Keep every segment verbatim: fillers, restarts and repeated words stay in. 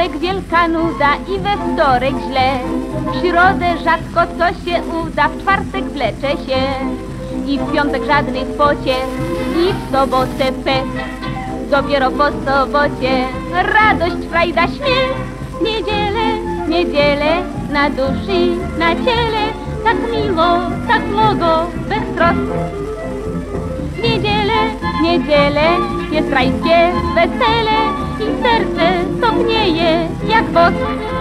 poniedziałek wielka nuda i we wtorek źle. W środę rzadko co się uda, w czwartek wlecze się. I w piątek żadnych pociech, i w sobotę pech. Dopiero po sobocie radość, frajda, śmiech. Niedzielę, niedzielę, na duszy, na ciele, tak miło, tak mnogo, bez trosk. Niedzielę, niedzielę, jest rajskie wesele i serce topnieje jak wosk.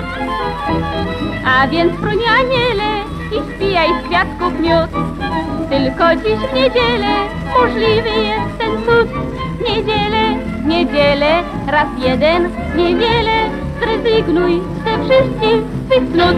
A więc fruń aniele i wpijaj z kwiatków miód. Tylko dziś w niedzielę możliwy jest ten cud. Niedzielę, niedzielę, raz jeden, niewiele, zrezygnuj ze wszystkich swych cnót.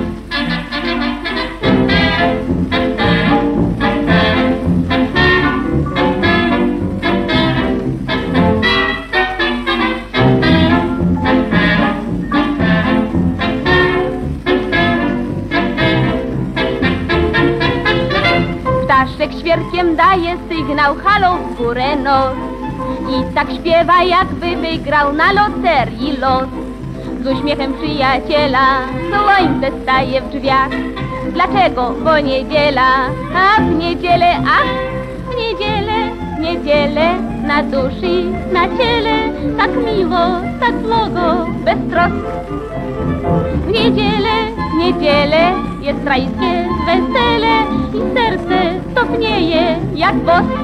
Ptaszek świerkiem daje sygnał, halo, w górę nos. I tak śpiewa, jakby wygrał na loterii los. Z uśmiechem przyjaciela słońce staje w drzwiach. Dlaczego? Bo niedziela, a w niedzielę, ach, w niedzielę, niedzielę, na duszy, na ciele, tak miło, tak mnogo, bez trosk. W niedzielę, niedzielę, jest rajskie wesele i serce topnieje jak wosk.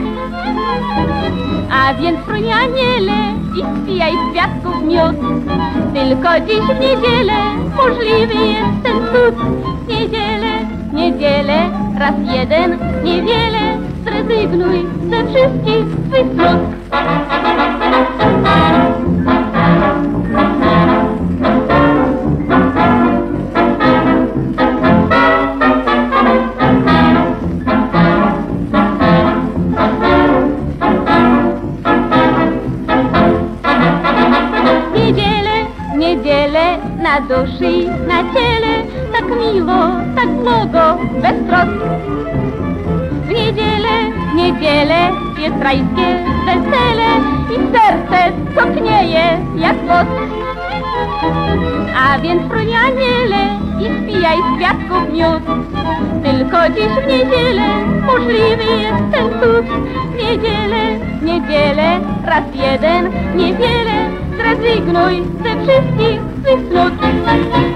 A więc fruń aniele i wpijaj z kwiatków miód. Tylko dziś w niedzielę możliwy jest ten cud. Niedzielę, niedzielę, raz jeden, niewiele, zrezygnuj ze wszystkich swych trud. Niedzielę, na duszy, na ciele, tak miło, tak mnogo, bez trosk. W niedzielę, niedzielę, jest rajskie wesele i serce topnieje jak wosk. A więc fruń aniele i wpijaj z kwiatków miód. Tylko dziś w niedzielę możliwy jest ten cud. Niedzielę, niedzielę, raz jeden, niewiele, zrezygnuj ze wszystkich swych cnót.